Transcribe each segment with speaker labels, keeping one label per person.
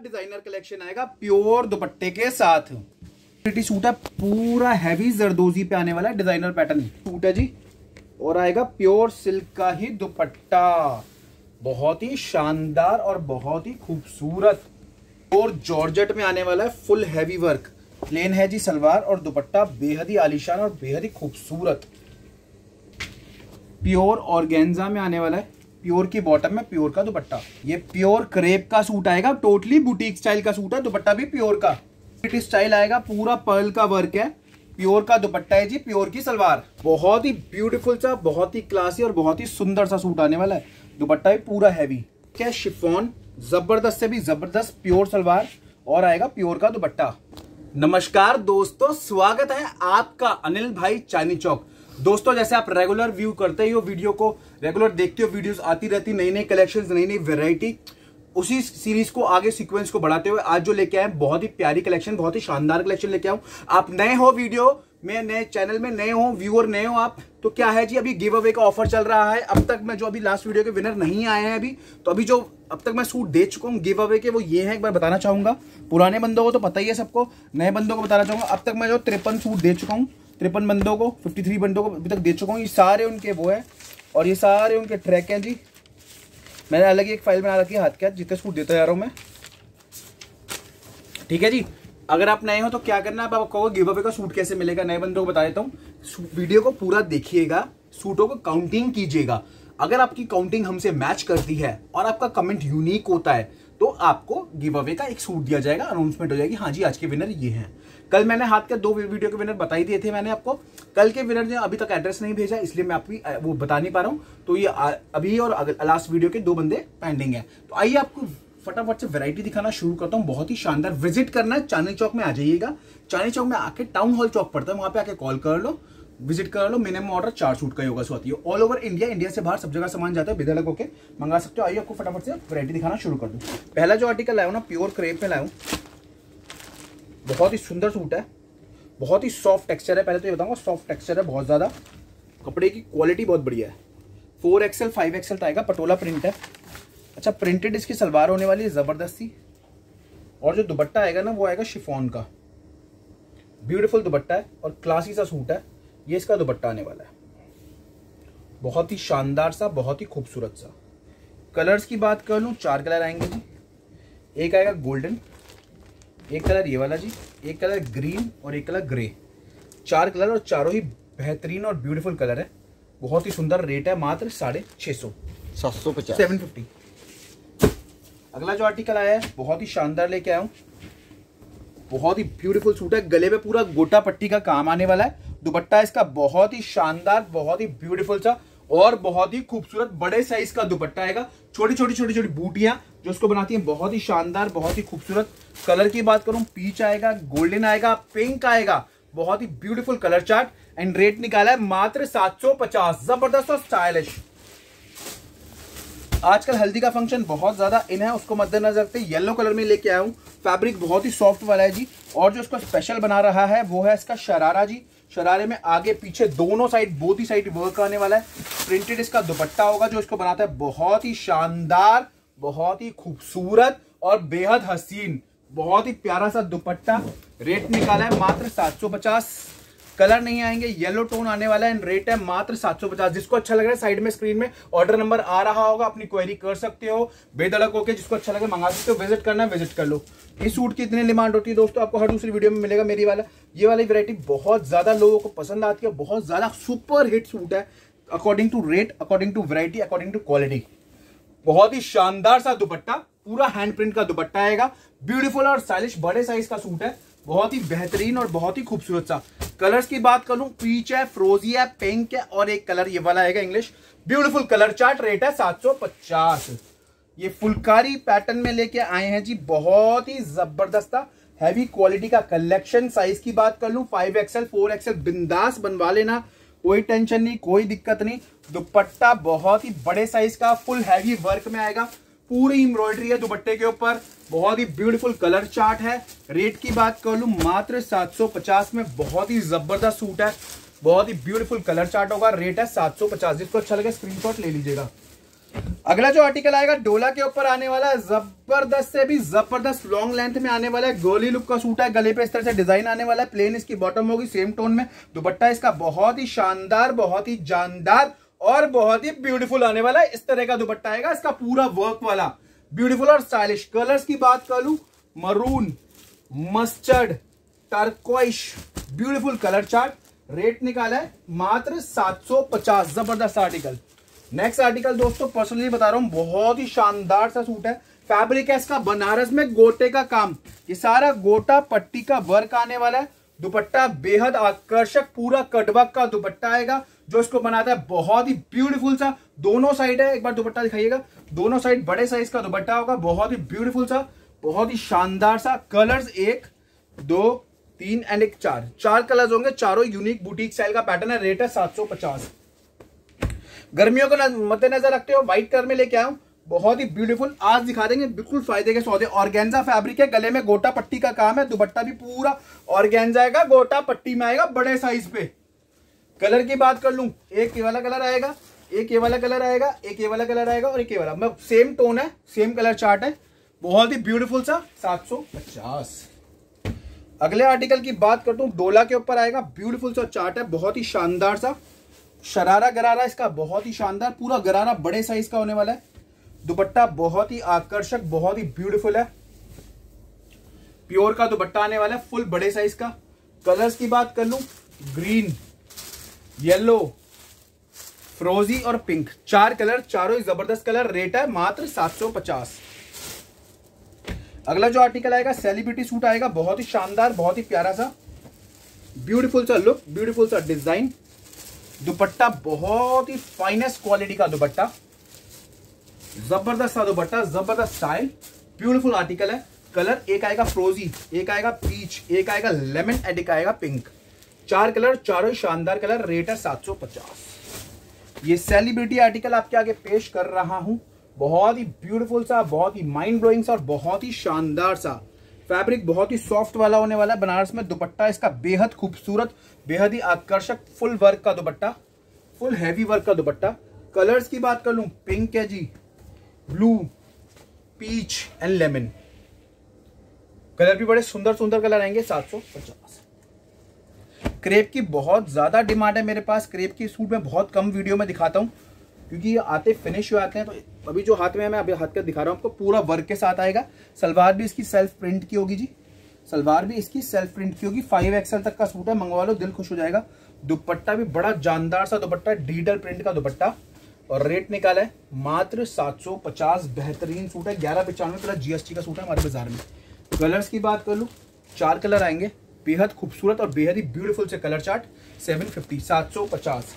Speaker 1: Designer collection आएगा pure दुपट्टे के साथ। सूट है पूरा हैवी जरदोजी पे आने वाला है, डिजाइनर पैटर्न सूट है जी। और आएगा प्योर सिल्क का ही दुपट्टा, बहुत ही शानदार और बहुत ही खूबसूरत। और जॉर्जेट में आने वाला है, फुल हैवी वर्क, प्लेन है जी सलवार और दुपट्टा बेहद ही आलीशान और बेहद ही खूबसूरत। प्योर ऑर्गेन्जा में आने वाला है, प्योर की बॉटम में प्योर का दुपट्टा। ये प्योर क्रेप का सूट आएगा, टोटली बुटीक स्टाइल का सूट है, दुपट्टा भी प्योर का स्टाइल आएगा, पूरा पर्ल का वर्क है, प्योर का दुपट्टा है जी, प्योर की सलवार। बहुत ही ब्यूटीफुल सा, बहुत ही क्लासी और बहुत ही सुंदर सा सूट आने वाला है। दुपट्टा भी पूरा हैवी क्या, शिफॉन जबरदस्त से भी जबरदस्त प्योर सलवार और आएगा प्योर का दुपट्टा। नमस्कार दोस्तों, स्वागत है आपका अनिल भाई चांदनी चौक। दोस्तों जैसे आप रेगुलर व्यू करते ही हो, वीडियो को रेगुलर देखते हो, वीडियोस आती रहती, नई नई कलेक्शंस, नई नई वैरायटी, उसी सीरीज को आगे सीक्वेंस को बढ़ाते हुए आज जो लेके आए बहुत ही प्यारी कलेक्शन, बहुत ही शानदार कलेक्शन लेके आऊं। आप नए हो वीडियो में, नए चैनल में नए हो, व्यूअर नए हो आप, तो क्या है जी, अभी गिव अवे का ऑफर चल रहा है। अब तक मैं जो अभी लास्ट वीडियो के विनर नहीं आए हैं अभी, तो अभी जो अब तक मैं सूट दे चुका हूँ गिव अवे के, वो ये है, एक बार बताना चाहूंगा। पुराने बंदों को तो पता ही है सबको, नए बंदों को बताना चाहूंगा। अब तक मैं जो 53 सूट दे चुका हूँ, 53 बंदों को, 53 बंदों को अभी तक दे चुका हूँ। ये सारे उनके वो है और ये सारे उनके ट्रैक हैं जी। मैंने अलग ही एक फाइल बना रखी है, हाथ के हाथ जितने सूट देता जा रहा हूं मैं, ठीक है जी। अगर आप नए हो तो क्या करना है, आप कहोगे गिव अवे का सूट कैसे मिलेगा, नए बंदों को बता देता हूँ। वीडियो को पूरा देखिएगा, सूटों को काउंटिंग कीजिएगा। अगर आपकी काउंटिंग हमसे मैच करती है और आपका कमेंट यूनिक होता है तो आपको गिव अवे का एक सूट दिया जाएगा, अनाउंसमेंट हो जाएगी, हाँ जी आज के विनर ये हैं। कल मैंने हाथ के 2 वीडियो के विनर बता ही दिए थे मैंने आपको। कल के विनर ने अभी तक एड्रेस नहीं भेजा, इसलिए मैं आपकी वो बता नहीं पा रहा हूँ। तो ये अभी और लास्ट वीडियो के 2 बंदे पेंडिंग है। तो आइए आपको फटाफट से वैरायटी दिखाना शुरू करता हूँ, बहुत ही शानदार। विजिट करना है चांदनी चौक में आ जाइएगा। चांदनी चौक में आके टाउन हॉल चौक पड़ता है, वहां पे आके कॉल कर लो, विजिट कर लो। मिनिमम ऑर्डर 4 सूट का होगा, आती है ऑल ओवर इंडिया, इंडिया से बाहर सब जगह सामान जाता है, बेधड़क होके मंगा सकते हो। आइए आपको फटाफट से वैरायटी दिखाना शुरू कर दूं। पहला जो आर्टिकल लाया हूं ना, प्योर क्रेप में लाया हूं, बहुत ही सुंदर सूट है, बहुत ही सॉफ्ट टेक्सचर है। पहले तो ये बताऊंगा सॉफ्ट टेक्सचर है बहुत ज्यादा, कपड़े की क्वालिटी बहुत बढ़िया है। 4XL 5XL आएगा, पटोला प्रिंट है। अच्छा प्रिंटेड इसकी सलवार होने वाली है जबरदस्ती, और जो दुपट्टा आएगा ना वो आएगा शिफॉन का, ब्यूटीफुल दुपट्टा है और क्लासी सा सूट है। ये इसका दुपट्टा आने वाला है, बहुत ही शानदार सा, बहुत ही खूबसूरत सा। कलर्स की बात कर लूं, 4 कलर आएंगे जी। एक आएगा गोल्डन, एक कलर ये वाला जी, एक कलर ग्रीन और एक कलर ग्रे। 4 कलर और चारों ही बेहतरीन और ब्यूटीफुल कलर है। बहुत ही सुंदर, रेट है मात्र 650, 750, 750। अगला जो आर्टिकल आया है बहुत ही शानदार लेके आया हूं, बहुत ही ब्यूटीफुल सूट है। गले पे पूरा गोटा पट्टी का काम आने वाला है। दुपट्टा इसका बहुत ही शानदार, बहुत ही ब्यूटीफुल सा और बहुत ही खूबसूरत बड़े साइज का दुपट्टा आएगा। छोटी छोटी बूटियां जो इसको बनाती हैं, बहुत ही शानदार, बहुत ही खूबसूरत। कलर की बात करूं, पीच आएगा, गोल्डन आएगा, पिंक आएगा, बहुत ही beautiful colour chart. And rate निकाला है मात्र 750, जबरदस्त और स्टाइलिश। आजकल हल्दी का फंक्शन बहुत ज्यादा इन है, उसको मद्देनजर रखते येलो कलर में लेके आया हूं। फैब्रिक बहुत ही सॉफ्ट वाला है जी। और जो इसको स्पेशल बना रहा है वो है इसका शरारा जी। शरारे में आगे पीछे दोनों साइड, बोथ ही साइड वर्क आने वाला है। प्रिंटेड इसका दुपट्टा होगा जो इसको बनाता है बहुत ही शानदार, बहुत ही खूबसूरत और बेहद हसीन, बहुत ही प्यारा सा दुपट्टा। रेट निकाला है मात्र 750। कलर नहीं आएंगे, येलो टोन आने वाला है। रेट है मात्र 750। जिसको अच्छा लग रहा है साइड में स्क्रीन में ऑर्डर नंबर आ रहा होगा, अपनी क्वेरी कर सकते हो बेधड़क होकर। जिसको अच्छा लगे मंगा सकते हो, विजिट करना है विजिट कर लो। इस सूट की इतनी डिमांड होती है दोस्तों, आपको हर दूसरी वीडियो में मिलेगा मेरी वाला। ये वाली वैरायटी बहुत ज्यादा लोगों को पसंद आती है, बहुत ज्यादा सुपर हिट सूट है। According to rate, according to variety, according to quality. बहुत ही शानदार सा दुपट्टा, पूरा हैंड प्रिंट का दुपट्टा आएगा, ब्यूटीफुल और स्टाइलिश बड़े साइज का सूट है, बहुत ही बेहतरीन और बहुत ही खूबसूरत सा। कलर्स की बात करूं, पीच है, फ्रोजी है, पिंक है और एक कलर ये वाला आएगा English. Beautiful colour chart, rate है 750। ये फुलकारी पैटर्न में लेके आए हैं जी, बहुत ही जबरदस्त हैवी क्वालिटी का कलेक्शन। साइज की बात कर लूं, 5XL 4XL बिंदास बनवा लेना, कोई टेंशन नहीं, कोई दिक्कत नहीं। दुपट्टा बहुत ही बड़े साइज का, फुल हैवी वर्क में आएगा, पूरी एम्ब्रॉयडरी है दुपट्टे के ऊपर, बहुत ही ब्यूटीफुल कलर चार्ट है। रेट की बात कर लूं मात्र 750 में, बहुत ही जबरदस्त सूट है, बहुत ही ब्यूटीफुल कलर चार्ट होगा। रेट है 750। जिसको अच्छा लगे स्क्रीनशॉट ले लीजिएगा। अगला जो आर्टिकल आएगा डोला के ऊपर आने वाला है, जबरदस्त से भी जबरदस्त लॉन्ग लेंथ में आने वाला है, गोली लुक का सूट है, गले पे इस तरह से डिजाइन आने वाला है, प्लेन इसकी बॉटम होगी, सेम टोन में दुपट्टा इसका बहुत ही शानदार, बहुत ही जानदार और बहुत ही ब्यूटीफुल आने वाला है। इस तरह का दुपट्टा आएगा, इसका पूरा वर्क वाला ब्यूटीफुल और स्टाइलिश। कलर्स की बात कर लूं, maroon, mustard, turquoise, beautiful colour chart. Rate निकाला है मात्र 750। जबरदस्त आर्टिकल। नेक्स्ट आर्टिकल दोस्तों पर्सनली बता रहा हूं, बहुत ही शानदार सा सूट है। फैब्रिक है इसका बनारस में गोटे का काम, ये सारा गोटा पट्टी का वर्क आने वाला है। दुपट्टा बेहद आकर्षक, पूरा कटवर्क का दुपट्टा आएगा, जो इसको बनाता है बहुत ही ब्यूटीफुल सा। दोनों साइड है, एक बार दुपट्टा दिखाइएगा, दोनों साइड बड़े साइज का दुपट्टा होगा, बहुत ही ब्यूटीफुल सा, बहुत ही शानदार सा। कलर्स 1, 2, 3 एंड 1 4 कलर्स होंगे, चारों यूनिक बुटीक स्टाइल का पैटर्न है। रेट है 750। गर्मियों को मद्देनजर रखते हो व्हाइट कलर में लेके आया हूं, बहुत ही ब्यूटीफुल। आज दिखा देंगे बिल्कुल फायदे के सौदे। ऑर्गेन्जा फैब्रिक है, गले में गोटा पट्टी का काम है, दुपट्टा भी पूरा ऑर्गेन्जा आएगा, गोटा पट्टी में आएगा, बड़े साइज पे। कलर की बात कर लूं, एक ये वाला कलर आएगा, एक ये वाला कलर आएगा, एक ये वाला कलर आएगा और एक ये वाला, सेम टोन है, सेम कलर चार्ट है, बहुत ही ब्यूटीफुल सा। 750। अगले आर्टिकल की बात करता हूं, डोला के ऊपर आएगा, ब्यूटीफुल सा चार्ट है, बहुत ही शानदार सा। शरारा गरारा इसका बहुत ही शानदार, पूरा गरारा बड़े साइज का होने वाला है। दुपट्टा बहुत ही आकर्षक, बहुत ही ब्यूटीफुल है, प्योर का दुपट्टा आने वाला है, फुल बड़े साइज का। कलर्स की बात कर लूं, ग्रीन, येलो, फ्रोजी और पिंक, 4 कलर, चारों ही जबरदस्त कलर। रेट है मात्र 750। अगला जो आर्टिकल आएगा सेलिब्रिटी सूट आएगा, बहुत ही शानदार, बहुत ही प्यारा सा, ब्यूटीफुल सा लुक, ब्यूटीफुल सा डिजाइन। दुपट्टा बहुत ही फाइनेस्ट क्वालिटी का दुपट्टा, जबरदस्त सा दुपट्टा, जबरदस्त स्टाइल, ब्यूटीफुल आर्टिकल है। कलर एक आएगा फ्रोजी, एक आएगा पीच, एक आएगा लेमन एंड एक आएगा पिंक, 4 कलर, चारों ही शानदार कलर। रेट है 750। ये सेलिब्रिटी आर्टिकल आपके आगे पेश कर रहा हूं, बहुत ही ब्यूटीफुल सा, बहुत ही माइंड ब्लोइंग सा और बहुत ही शानदार सा। फैब्रिक बहुत ही सॉफ्ट वाला होने वाला है, बनारस में। दुपट्टा इसका बेहद खूबसूरत, बेहद ही आकर्षक, फुल वर्क का दुपट्टा, फुल हैवी वर्क का दुपट्टा। कलर्स की बात कर लूं, पिंक है जी, blue, peach and lemon, colour भी बड़े सुंदर सुंदर कलर आएंगे। 750। क्रेप की बहुत ज्यादा डिमांड है मेरे पास। क्रेप की सूट में बहुत कम वीडियो में दिखाता हूं, क्योंकि ये आते फिनिश हो आते हैं। तो अभी जो हाथ में है, मैं अभी हाथ का दिखा रहा हूं आपको, पूरा वर्क के साथ आएगा। सलवार भी इसकी सेल्फ प्रिंट की होगी जी, सलवार भी इसकी सेल्फ प्रिंट की होगी। 5XL तक का सूट है, मंगवा लो, दिल खुश हो जाएगा। दुपट्टा भी बड़ा जानदार सा दुपट्टा, डिजिटल प्रिंट का दुपट्टा। और रेट निकाला है मात्र 750। बेहतरीन सूट है, 1195 प्लस GST का सूट है हमारे बाजार में। कलर्स की बात कर लूं, 4 कलर आएंगे, बेहद खूबसूरत और बेहद ही ब्यूटीफुल से कलर चार्ट। 750, 750।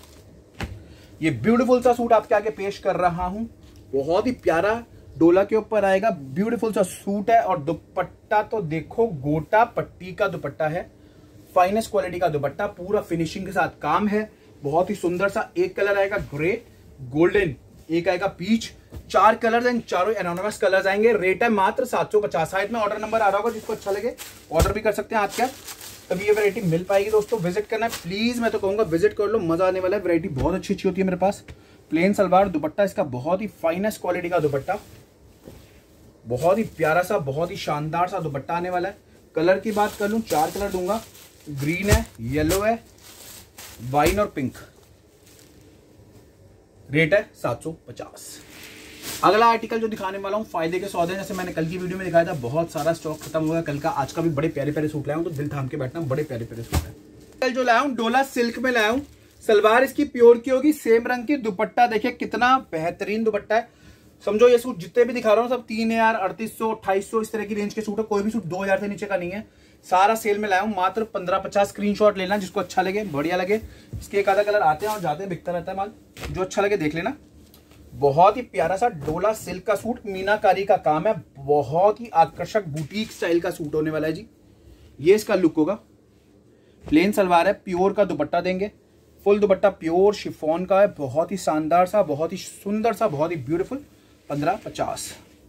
Speaker 1: ये ब्यूटीफुल सा सूट आपके आगे पेश कर रहा हूं, बहुत ही प्यारा, डोला के ऊपर आएगा, ब्यूटीफुल सा सूट है। और दुपट्टा तो देखो, गोटा पट्टी का दुपट्टा है, फाइनेस्ट क्वालिटी का दुपट्टा, पूरा फिनिशिंग के साथ काम है, बहुत ही सुंदर सा। एक कलर आएगा ग्रे, गोल्डन, एक आएगा पीच, 4 कलर्स एंड चारों एनोनिमस कलर्स आएंगे। रेट है मात्र 750। साइड में ऑर्डर नंबर आ रहा होगा, जिसको अच्छा लगे ऑर्डर भी कर सकते हैं आप क्या, तभी ये वैरायटी मिल पाएगी। दोस्तों विजिट करना है प्लीज, मैं तो कहूंगा विजिट कर लो, मजा आने वाला है। वैरायटी बहुत अच्छी अच्छी होती है मेरे पास। प्लेन सलवार, दुपट्टा इसका बहुत ही फाइनेस्ट क्वालिटी का दुपट्टा, बहुत ही प्यारा सा, बहुत ही शानदार सा दुपट्टा आने वाला है। कलर की बात कर लूं, 4 कलर दूंगा, ग्रीन है, येलो है, वाइन और पिंक। रेट है 750। अगला आर्टिकल जो दिखाने वाला हूँ, फायदे के सौदे। जैसे मैंने कल की वीडियो में दिखाया था, बहुत सारा स्टॉक खत्म हो गया कल का। आज का भी बड़े प्यारे प्यारे सूट लाया हूँ, तो दिल थाम के बैठना, बड़े प्यारे प्यारे सूट है। कल जो लाया हूँ डोला सिल्क में लाया हूँ, सलवार इसकी प्योर की होगी, सेम रंग की। दुपट्टा देखिए कितना बेहतरीन दुपट्टा है। समझो ये सूट जितने भी दिखा रहा हूँ सब 3000, 3800, 2800 इस तरह की रेंज के सूट है। कोई भी सूट 2000 से नीचे का नहीं है, सारा सेल में लाया हूँ। मात्र 1550। स्क्रीनशॉट लेना, जिसको अच्छा लगे, बढ़िया लगे। इसके एक आधा कलर आते हैं और जाते हैं, बिकता रहता है माल, जो अच्छा लगे देख लेना। बहुत ही प्यारा सा डोला सिल्क का सूट, मीनाकारी का काम है, बहुत ही आकर्षक बुटीक स्टाइल का सूट होने वाला है जी। ये इसका लुक होगा। प्लेन सलवार है, प्योर का दुपट्टा देंगे, फुल दुपट्टा प्योर शिफॉन का है, बहुत ही शानदार सा, बहुत ही सुंदर सा, बहुत ही ब्यूटीफुल। 1550।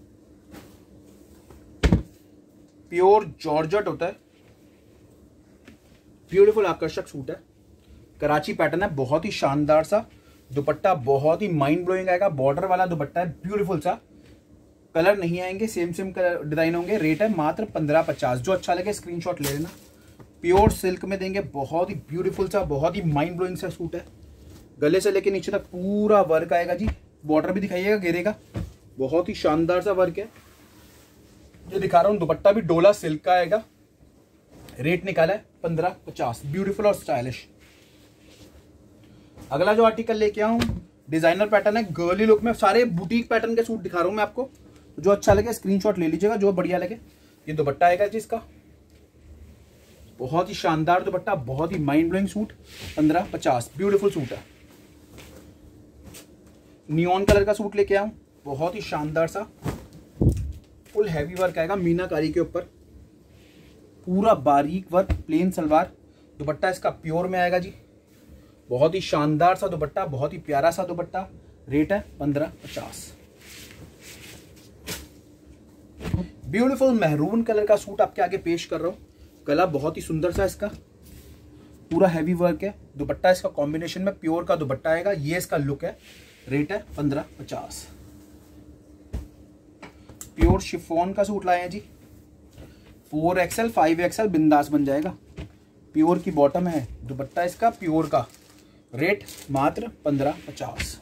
Speaker 1: प्योर जॉर्जेट होता है, ब्यूटीफुल आकर्षक सूट है, कराची पैटर्न है, बहुत ही शानदार सा। दुपट्टा बहुत ही माइंड ब्लोइंग आएगा, बॉर्डर वाला दुपट्टा है, ब्यूटीफुल सा, कलर नहीं आएंगे, सेम सेम कलर डिजाइन होंगे। रेट है मात्र 1550। जो अच्छा लगे स्क्रीनशॉट ले लेना। प्योर सिल्क में देंगे, बहुत ही ब्यूटीफुल सा, बहुत ही माइंड ब्लोइंग सा सूट है। गले से लेके नीचे तक पूरा वर्क आएगा जी। बॉर्डर भी दिखाइएगा घेरे का, बहुत ही शानदार सा वर्क है। जो दिखा रहा हूँ दुपट्टा भी डोला सिल्क का आएगा। रेट निकाला है 1550, ब्यूटीफुल और स्टाइलिश। अगला जो आर्टिकल लेके आऊं डिजाइनर पैटर्न है, गर्ली लुक में, सारे बुटीक पैटर्न के सूट दिखा रहा हूं मैं आपको। जो अच्छा लगे स्क्रीनशॉट ले लीजिएगा, जो बढ़िया लगे। ये दुपट्टा आएगा जी इसका, बहुत ही शानदार दुपट्टा, बहुत ही mind blowing suit. 1550, beautiful suit है। नियॉन कलर का सूट लेके आऊं, बहुत ही शानदार सा, फुल हैवी वर्क आएगा मीनाकारी के ऊपर, पूरा बारीक वर्क, प्लेन सलवार। दुपट्टा इसका प्योर में आएगा जी, बहुत ही शानदार सा दुपट्टा, बहुत ही प्यारा सा दुपट्टा। रेट है 1550। ब्यूटीफुल मेहरून कलर का सूट आपके आगे पेश कर रहा हूं। गला बहुत ही सुंदर सा इसका, पूरा हैवी वर्क है। दुपट्टा इसका कॉम्बिनेशन में प्योर का दुपट्टा आएगा, ये इसका लुक है। रेट है 1550। प्योर शिफॉन का सूट लाए हैं जी, 4XL 5XL बिंदास बन जाएगा। प्योर की बॉटम है, दुपट्टा इसका प्योर का। रेट मात्र 1550।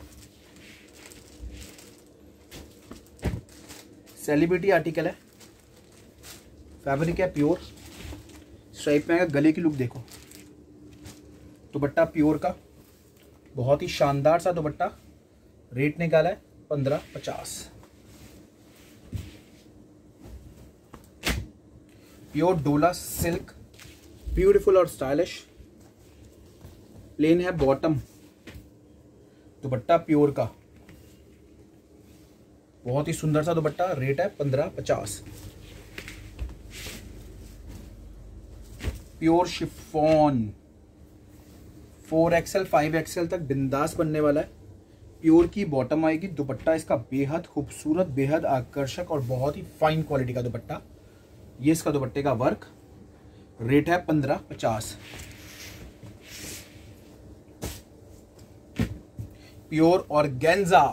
Speaker 1: सेलिब्रिटी आर्टिकल है, फैब्रिक है प्योर, स्ट्राइप में आएगा। गले की लुक देखो, दुपट्टा प्योर का, बहुत ही शानदार सा दुपट्टा। रेट निकाला है 1550। प्योर डोला सिल्क, ब्यूटीफुल और स्टाइलिश। प्लेन है बॉटम, दुपट्टा प्योर का, बहुत ही सुंदर सा दुपट्टा। रेट है 1550। प्योर शिफॉन, 4XL 5XL तक बिंदास बनने वाला है। प्योर की बॉटम आएगी, दुपट्टा इसका बेहद खूबसूरत, बेहद आकर्षक और बहुत ही फाइन क्वालिटी का दुपट्टा। ये इसका दुपट्टे का वर्क। रेट है 1550। प्योर ऑर्गेन्जा,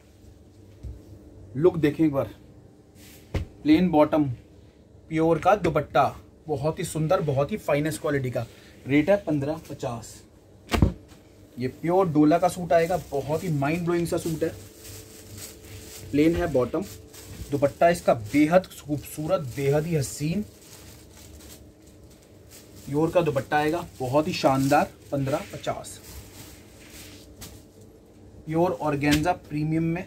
Speaker 1: लुक देखें एक बार, प्लेन बॉटम, प्योर का दुपट्टा, बहुत ही सुंदर, बहुत ही फाइनेस्ट क्वालिटी का। रेट है 1550। ये प्योर डोला का सूट आएगा, बहुत ही माइंड ब्लोइंग सा सूट है। प्लेन है बॉटम, दुपट्टा इसका बेहद खूबसूरत, बेहद ही हसीन, प्योर का दुपट्टा आएगा, बहुत ही शानदार। 1550। प्योर ऑर्गेन्जा प्रीमियम में,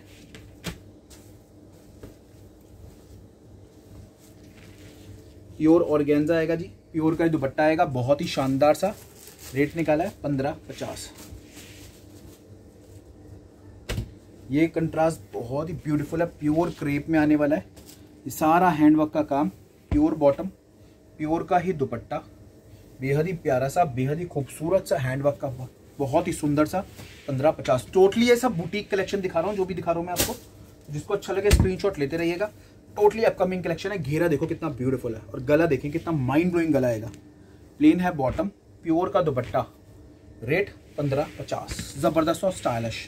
Speaker 1: प्योर ऑर्गेन्जा आएगा जी, प्योर का दुपट्टा आएगा, बहुत ही शानदार सा। रेट निकाला है 1550। ये कंट्रास्ट बहुत ही ब्यूटीफुल है, प्योर क्रेप में आने वाला है। ये सारा हैंडवर्क का काम, प्योर बॉटम, प्योर का ही दुपट्टा, बेहद ही प्यारा सा, बेहद ही खूबसूरत सा हैंडवर्क का, बहुत ही सुंदर सा। 1550। टोटली ये सब बुटीक कलेक्शन दिखा रहा हूँ, जो भी दिखा रहा हूँ मैं आपको। जिसको अच्छा लगे स्क्रीनशॉट लेते रहिएगा। टोटली अपकमिंग कलेक्शन है। घेरा देखो कितना ब्यूटीफुल है, और गला देखें कितना माइंड ब्लोइंग गला आएगा। प्लेन है बॉटम, प्योर का दुपट्टा। रेट 1550। जबरदस्त और stylish,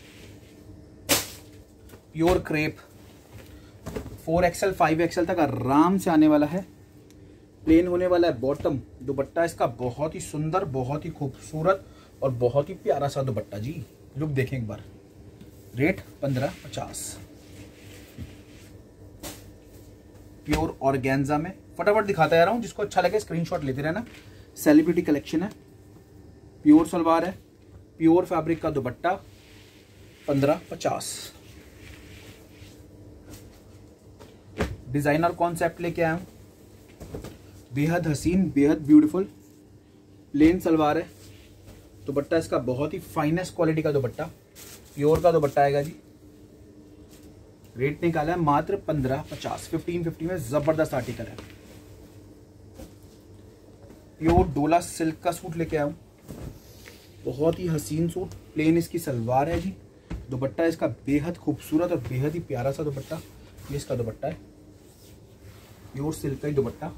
Speaker 1: pure crepe, 4XL 5XL तक आराम से आने वाला है। प्लेन होने वाला है बॉटम, दुपट्टा इसका बहुत ही सुंदर, बहुत ही खूबसूरत और बहुत ही प्यारा सा दुपट्टा जी। लुक देखें एक बार। रेट 1550। प्योर ऑर्गेन्जा में, फटाफट दिखाता जा रहा हूं, जिसको अच्छा लगे स्क्रीनशॉट लेते रहना। सेलिब्रिटी कलेक्शन है, प्योर सलवार है, प्योर फैब्रिक का दुपट्टा। 1550। डिजाइनर कॉन्सेप्ट लेके आया हूं, बेहद हसीन, बेहद ब्यूटीफुल। प्लेन सलवार है, दुपट्टा इसका बहुत ही फाइनेस्ट क्वालिटी का दुपट्टा, प्योर का दुपट्टा आएगा जी। रेट निकाला है मात्र 1550। 1550 में जबरदस्त आर्टिकल है। प्योर डोला सिल्क का सूट लेके आया हूं, बहुत ही हसीन सूट। प्लेन इसकी सलवार है जी, दुपट्टा इसका बेहद खूबसूरत और बेहद ही प्यारा सा दुपट्टा। ये इसका दुपट्टा है, प्योर सिल्क का ही दुपट्टा।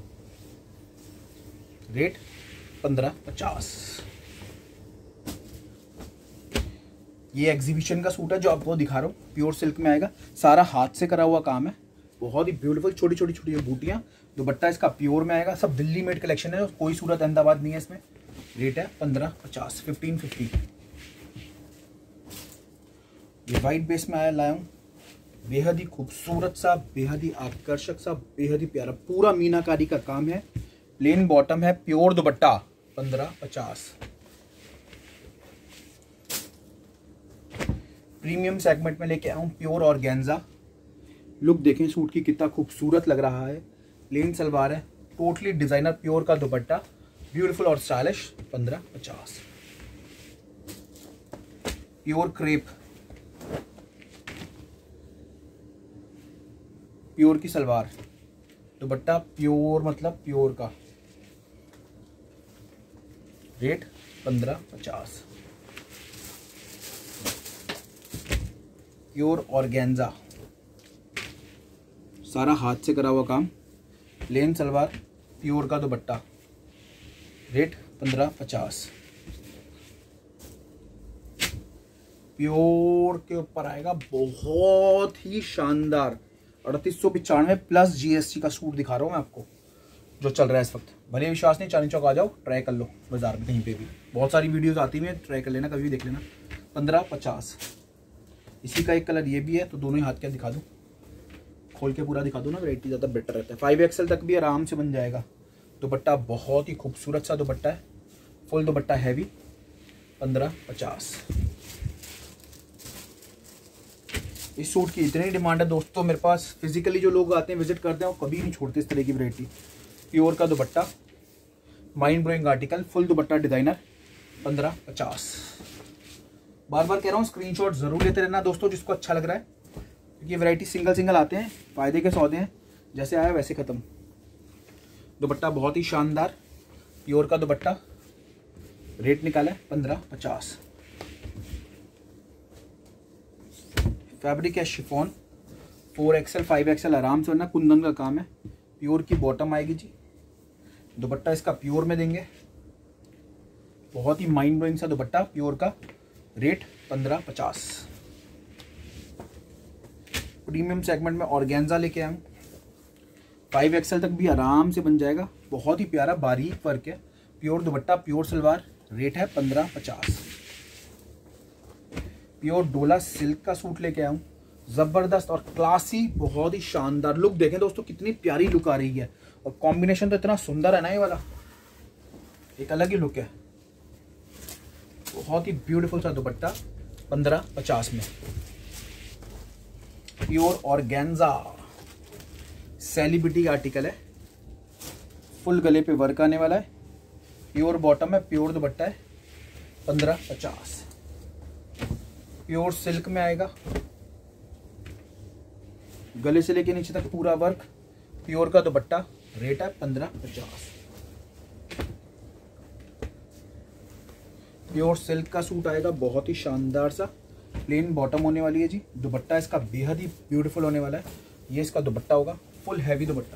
Speaker 1: रेट 1550। ये एग्जीबिशन का सूट है जो आपको दिखा रहा हूँ, प्योर सिल्क में आएगा, सारा हाथ से करा हुआ काम है, बहुत ही ब्यूटीफुल, छोटी छोटी छोटी बूटियाँ। दुपट्टा इसका प्योर में आएगा, सब दिल्ली मेड कलेक्शन है, कोई सूरत अहमदाबाद नहीं है इसमें। रेट है 1550, 1550। ये वाइट बेस में आया लाया हूँ, बेहद ही खूबसूरत सा, बेहद ही आकर्षक सा, बेहद ही प्यारा, पूरा मीनाकारी का काम है, प्लेन बॉटम है, प्योर दुपट्टा 1550। प्रीमियम सेगमेंट में लेके आया हूँ प्योर ऑर्गेन्जा। लुक देखें सूट की कितना खूबसूरत लग रहा है, प्लेन सलवार है, टोटली डिजाइनर, प्योर का दुपट्टा, ब्यूटीफुल और स्टाइलिश 1550। प्योर क्रेप, प्योर की सलवार, दुपट्टा प्योर मतलब प्योर का, रेट 1550। प्योर ऑर्गेन्जा, सारा हाथ से करा हुआ काम, प्लेन सलवार, प्योर का दुपट्टा, रेट 1550। प्योर के ऊपर आएगा, बहुत ही शानदार 3895 प्लस जीएसटी का सूट दिखा रहा हूं मैं आपको, जो चल रहा है इस वक्त। भले विश्वास नहीं, चांदनी चौक आ जाओ, ट्राई कर लो बाजार में कहीं पे भी, बहुत सारी वीडियोस आती हैं, ट्राई कर लेना, कभी भी देख लेना। 1550। इसी का एक कलर ये भी है, तो दोनों ही हाथ क्या दिखा दूं, खोल के पूरा दिखा दूं ना, वैरायटी ज़्यादा बेटर रहता है। 5XL तक भी आराम से बन जाएगा। दुपट्टा बहुत ही खूबसूरत सा दुपट्टा है, फुल दुपट्टा हैवी, 1550। इस सूट की इतनी डिमांड है दोस्तों मेरे पास, फिजिकली जो लोग आते हैं विजिट करते हैं वो कभी नहीं छोड़ते इस तरह की वैरायटी। प्योर का dupatta, mind blowing article, full dupatta designer, 1550। बार बार कह रहा हूँ स्क्रीनशॉट जरूर लेते रहना दोस्तों, जिसको अच्छा लग रहा है, क्योंकि वैरायटी सिंगल सिंगल आते हैं, फायदे के सौदे हैं, जैसे आया वैसे खत्म। दुपट्टा बहुत ही शानदार, प्योर का दुपट्टा, रेट निकाला है 1550। फैब्रिक है शिफॉन, 4XL 5XL आराम से, वरना कुंदन का काम है, प्योर की बॉटम आएगी जी, दुपट्टा इसका प्योर में देंगे, बहुत ही माइंड ब्लोइंग सा दुपट्टा प्योर का, रेट 1550। प्रीमियम सेगमेंट में ऑर्गेन्जा लेके आया हूँ, 5XL तक भी आराम से बन जाएगा, बहुत ही प्यारा बारीक वर्क है, pure dupatta, pure salwar, rate है 1550। प्योर डोला सिल्क का सूट लेके आया हूँ, जबरदस्त और क्लासी, बहुत ही शानदार। लुक देखें दोस्तों कितनी प्यारी लुक आ रही है, और कॉम्बिनेशन तो इतना सुंदर है ना, ये वाला एक अलग ही लुक है, बहुत ही ब्यूटीफुल सा दुपट्टा 1550 में। प्योर ऑर्गेन्जा सेलिब्रिटी आर्टिकल है, फुल गले पे वर्क आने वाला है, प्योर बॉटम है, प्योर दुपट्टा है, 1550। प्योर सिल्क में आएगा, गले से लेके नीचे तक पूरा वर्क, प्योर का दुपट्टा, रेट है 1550। प्योर सिल्क का सूट आएगा, बहुत ही शानदार सा, प्लेन बॉटम होने वाली है जी, दुपट्टा इसका बेहद ही ब्यूटीफुल होने वाला है, ये इसका दुपट्टा होगा, full heavy dupatta,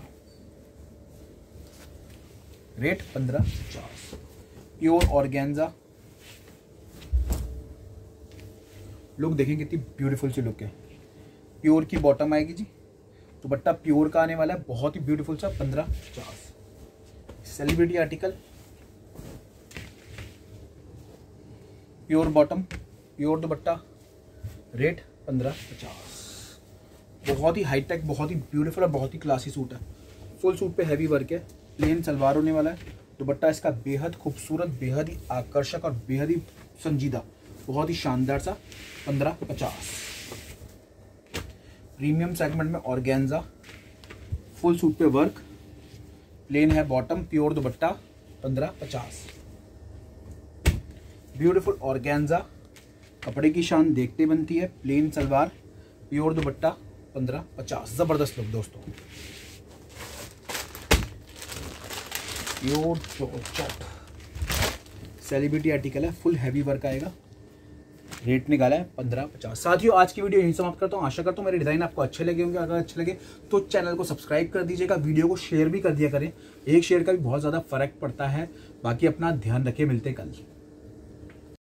Speaker 1: rate 1550। Pure organza, look देखें कितनी ब्यूटीफुल सी लुक है, प्योर की बॉटम आएगी जी, दुपट्टा प्योर का आने वाला है, बहुत ही ब्यूटीफुल सा, 1550। Celebrity article, pure bottom, pure dupatta, rate 1550। बहुत ही हाईटेक, बहुत ही ब्यूटीफुल और बहुत ही क्लासी सूट है, फुल सूट पे हैवी वर्क है, प्लेन सलवार होने वाला है, दुपट्टा इसका बेहद खूबसूरत, बेहद ही आकर्षक और बेहद ही संजीदा, बहुत ही शानदार सा, 1550। प्रीमियम सेगमेंट में ऑर्गेन्जा, फुल सूट पे वर्क, प्लेन है bottom, pure dupatta, 1550। Beautiful organza, कपड़े की शान देखते बनती है, प्लेन सलवार, प्योर दुपट्टा, 1550। जबरदस्त लुक दोस्तों, प्योर चॉट सेलिब्रिटी आर्टिकल है, फुल हैवी वर्क आएगा, रेट निकाला है 1550। साथियों आज की वीडियो यहीं समाप्त करता हूँ, आशा करता हूँ मेरे डिजाइन आपको अच्छे लगे होंगे, अगर अच्छे लगे तो चैनल को सब्सक्राइब कर दीजिएगा, वीडियो को शेयर भी कर दिया करें, एक शेयर का भी बहुत ज़्यादा फर्क पड़ता है। बाकी अपना ध्यान रखें, मिलते कल।